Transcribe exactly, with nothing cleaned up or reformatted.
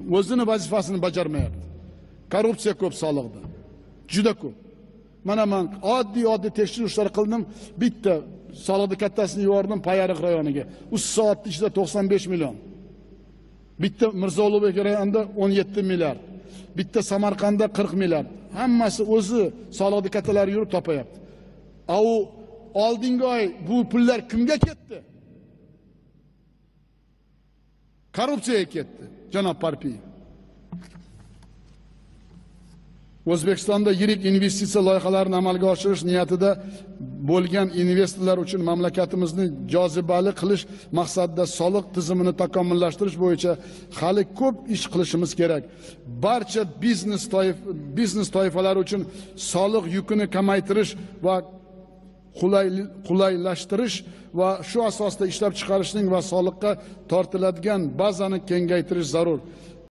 o'zini vazifasini bajarmayapti. Korrupsiya ko'p soliqda. Juda ko'p. Mana men oddiy oddiy tekshirishlar qildim. Bitta soliqni kattasini yubordim Payariq rayoniga. uch soat ichida to'qson besh million. Bitta Mirzo Ulug'bek rayonida o'n yetti milliard. Bitta Samarqandda qirq milliard. Hammasi o'zi soliqni kattalari yurib topayapti. A u oldingi oy bu pullar kimga ketdi? Korrupsiyaga ketdi, janob Parpiyev. O'zbekistonda yirik investitsiya loyihalarini amalga oshirish niyatida bo'lgan investorlar uchun mamlakatimizni jozibali qilish maqsadida soliq tizimini takomillashtirish bo'yicha hali ko'p ish qilishimiz kerak. Barcha biznes toif biznes toifalari uchun soliq yukini kamaytirish va qulay qulaylashtirish va shu asosda ishlab chiqarishning va soliqqa tortiladigan bazani kengaytirish zarur.